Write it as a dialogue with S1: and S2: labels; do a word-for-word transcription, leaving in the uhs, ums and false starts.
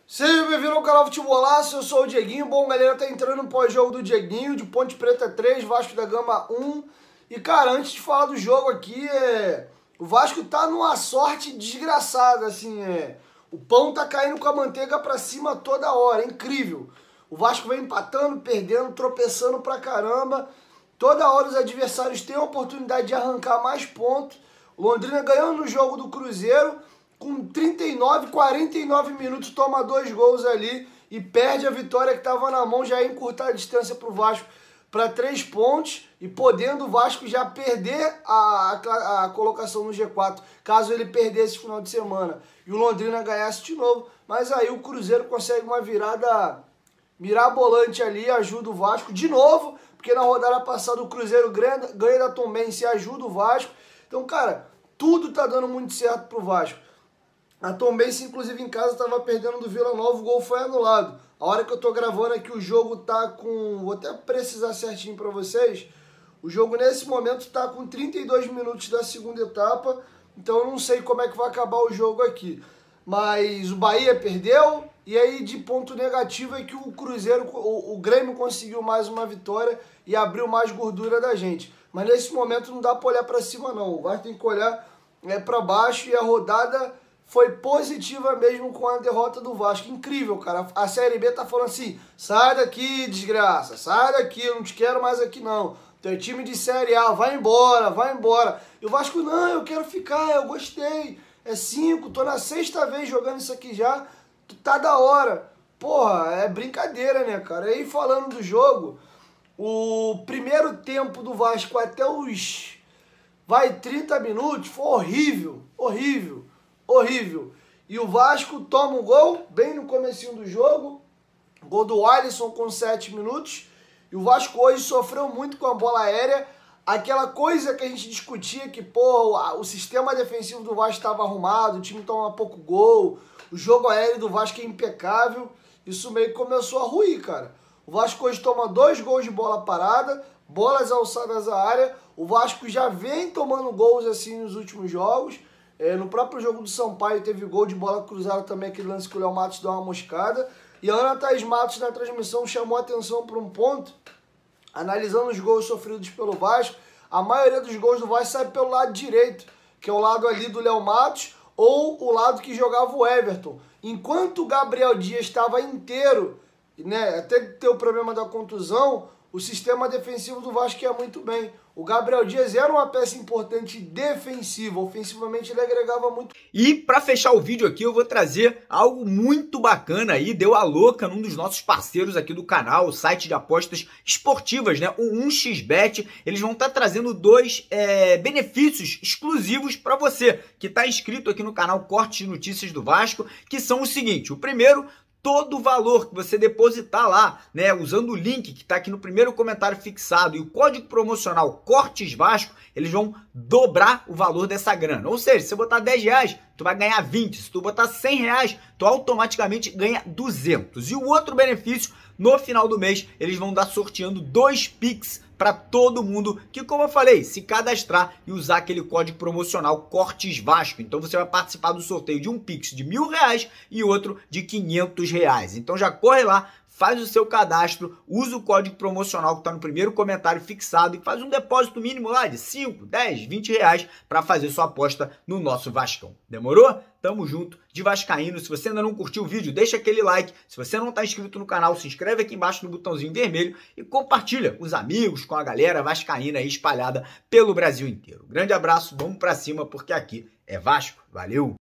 S1: Seja bem-vindo ao canal Futebolaço, eu sou o Dieguinho. Bom, galera, tá entrando no pós-jogo do Dieguinho, de Ponte Preta três, Vasco da Gama um. E, cara, antes de falar do jogo aqui, é... o Vasco tá numa sorte desgraçada, assim, é... o pão tá caindo com a manteiga pra cima toda hora, é incrível. O Vasco vem empatando, perdendo, tropeçando pra caramba. Toda hora os adversários têm a oportunidade de arrancar mais pontos. O Londrina ganhando no jogo do Cruzeiro, com trinta e nove, quarenta e nove minutos, toma dois gols ali e perde a vitória que estava na mão, já ia encurtar a distância para o Vasco para três pontos e podendo o Vasco já perder a, a, a colocação no G quatro, caso ele perdesse esse final de semana e o Londrina ganhasse de novo. Mas aí o Cruzeiro consegue uma virada mirabolante ali, ajuda o Vasco de novo, porque na rodada passada o Cruzeiro ganha, ganha da Tombense e ajuda o Vasco. Então, cara, tudo tá dando muito certo pro Vasco. A Tombense, inclusive, em casa, estava perdendo do Vila Nova, o gol foi anulado. A hora que eu tô gravando aqui, o jogo tá com... Vou até precisar certinho para vocês. O jogo, nesse momento, tá com trinta e dois minutos da segunda etapa. Então, eu não sei como é que vai acabar o jogo aqui. Mas o Bahia perdeu. E aí, de ponto negativo, é que o Cruzeiro, o, o Grêmio conseguiu mais uma vitória e abriu mais gordura da gente. Mas, nesse momento, não dá para olhar para cima, não. O Vasco tem que olhar é, para baixo e a rodada... foi positiva mesmo com a derrota do Vasco. Incrível, cara. A Série B tá falando assim, sai daqui, desgraça, sai daqui, eu não te quero mais aqui não. Tem time de Série A, vai embora, vai embora. E o Vasco, não, eu quero ficar, eu gostei. É cinco, tô na sexta vez jogando isso aqui já, tá da hora. Porra, é brincadeira, né, cara? E aí, falando do jogo, o primeiro tempo do Vasco até os, vai, trinta minutos, foi horrível, horrível. Horrível. E o Vasco toma um gol, bem no comecinho do jogo. Gol do Alisson com sete minutos. E o Vasco hoje sofreu muito com a bola aérea. Aquela coisa que a gente discutia que, pô, o sistema defensivo do Vasco estava arrumado, o time toma pouco gol, o jogo aéreo do Vasco é impecável. Isso meio que começou a ruir, cara. O Vasco hoje toma dois gols de bola parada, bolas alçadas à área. O Vasco já vem tomando gols assim nos últimos jogos. É, no próprio jogo do Sampaio teve gol de bola cruzada também, aquele lance que o Léo Matos deu uma moscada. E a Ana Thaís Matos na transmissão chamou a atenção para um ponto, analisando os gols sofridos pelo Vasco. A maioria dos gols do Vasco sai pelo lado direito, que é o lado ali do Léo Matos, ou o lado que jogava o Everton. Enquanto o Gabriel Dias estava inteiro, né, até ter o problema da contusão, o sistema defensivo do Vasco ia muito bem. O Gabriel Dias era uma peça importante defensiva, ofensivamente ele agregava muito.
S2: E para fechar o vídeo aqui eu vou trazer algo muito bacana aí, deu a louca num dos nossos parceiros aqui do canal, o site de apostas esportivas, né, o um x bet. Eles vão estar trazendo dois é, benefícios exclusivos para você que está inscrito aqui no canal Cortes de Notícias do Vasco, que são o seguinte: o primeiro, todo o valor que você depositar lá, né, usando o link que está aqui no primeiro comentário fixado e o código promocional Cortes Vasco, eles vão dobrar o valor dessa grana. Ou seja, se você botar dez reais, tu vai ganhar vinte. Se tu botar cem reais, tu automaticamente ganha duzentos. E o outro benefício, no final do mês, eles vão dar sorteando dois Pix para todo mundo que, como eu falei, se cadastrar e usar aquele código promocional Cortes Vasco. Então você vai participar do sorteio de um Pix de mil reais e outro de quinhentos reais. Então já corre lá, faz o seu cadastro, usa o código promocional que está no primeiro comentário fixado e faz um depósito mínimo lá de cinco, dez, vinte reais para fazer sua aposta no nosso Vascão. Demorou? Tamo junto de vascaíno. Se você ainda não curtiu o vídeo, deixa aquele like. Se você não está inscrito no canal, se inscreve aqui embaixo no botãozinho vermelho e compartilha com os amigos, com a galera vascaína aí espalhada pelo Brasil inteiro. Grande abraço, vamos para cima porque aqui é Vasco. Valeu!